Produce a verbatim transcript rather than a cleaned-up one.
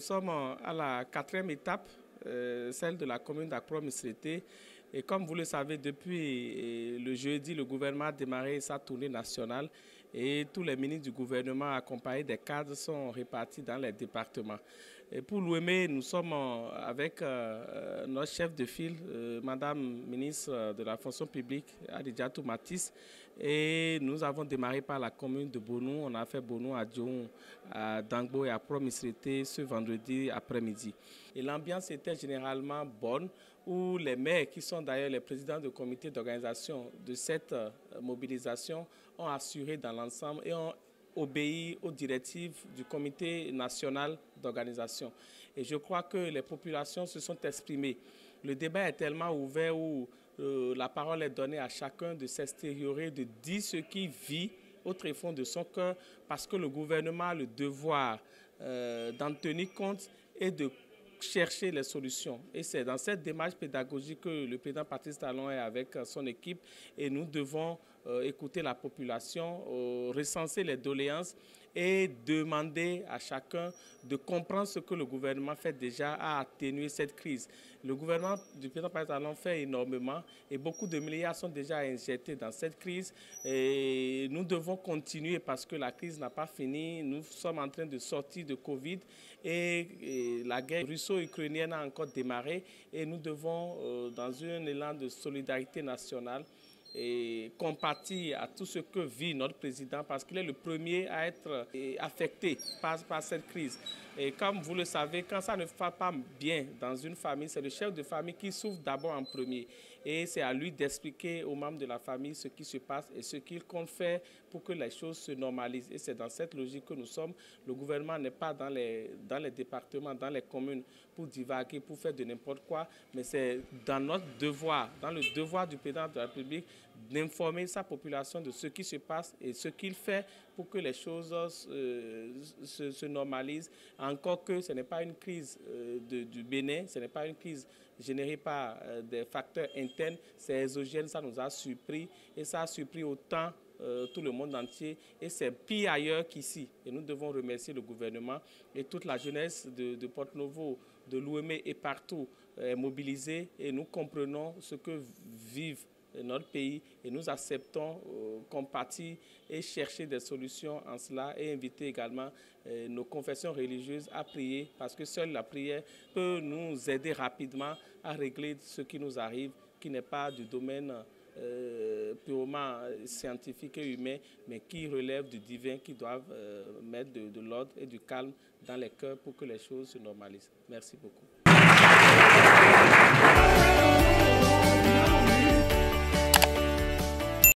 sommes à la quatrième étape, euh, celle de la commune d'Akpro-Missirete. Et comme vous le savez, depuis le jeudi, le gouvernement a démarré sa tournée nationale et tous les ministres du gouvernement accompagnés des cadres sont répartis dans les départements. Et pour l'Ouémé, nous sommes avec euh, notre chef de file, euh, Madame ministre de la fonction publique, Adidjatou Matisse, et nous avons démarré par la commune de Bonou. On a fait Bonou à Djoun, à Dangbo et à Akpro-Missirete ce vendredi après-midi. Et l'ambiance était généralement bonne, où les maires, qui sont d'ailleurs les présidents de comité d'organisation de cette euh, mobilisation, ont assuré dans l'ensemble et ont obéi aux directives du comité national d'organisation. Et je crois que les populations se sont exprimées. Le débat est tellement ouvert où euh, la parole est donnée à chacun de s'extériorer, de dire ce qu'il vit au tréfonds de son cœur, parce que le gouvernement a le devoir euh, d'en tenir compte et de chercher les solutions. Et c'est dans cette démarche pédagogique que le président Patrice Talon est avec son équipe et nous devons euh, écouter la population, euh, recenser les doléances et demander à chacun de comprendre ce que le gouvernement fait déjà à atténuer cette crise. Le gouvernement du président Patrice Talon fait énormément et beaucoup de milliards sont déjà injectés dans cette crise. Et nous devons continuer parce que la crise n'a pas fini. Nous sommes en train de sortir de Covid et, et la guerre russo-ukrainienne a encore démarré et nous devons, euh, dans un élan de solidarité nationale, et compatir à tout ce que vit notre président parce qu'il est le premier à être affecté par, par cette crise. Et comme vous le savez, quand ça ne va pas bien dans une famille, c'est le chef de famille qui souffre d'abord en premier. Et c'est à lui d'expliquer aux membres de la famille ce qui se passe et ce qu'il compte faire pour que les choses se normalisent. Et c'est dans cette logique que nous sommes. Le gouvernement n'est pas dans les, dans les départements, dans les communes pour divaguer, pour faire de n'importe quoi, mais c'est dans notre devoir, dans le devoir du président de la République, d'informer sa population de ce qui se passe et ce qu'il fait pour que les choses euh, se, se normalisent. Encore que ce n'est pas une crise euh, de, du Bénin, ce n'est pas une crise générée par euh, des facteurs internes, c'est exogène, ça nous a surpris et ça a surpris autant euh, tout le monde entier et c'est pire ailleurs qu'ici. Et nous devons remercier le gouvernement et toute la jeunesse de, de Porto-Novo, de l'Ouémé et partout est mobilisée et nous comprenons ce que vivent notre pays et nous acceptons euh, compatir et chercher des solutions en cela et inviter également euh, nos confessions religieuses à prier parce que seule la prière peut nous aider rapidement à régler ce qui nous arrive, qui n'est pas du domaine euh, purement scientifique et humain, mais qui relève du divin, qui doivent euh, mettre de, de l'ordre et du calme dans les cœurs pour que les choses se normalisent. Merci beaucoup.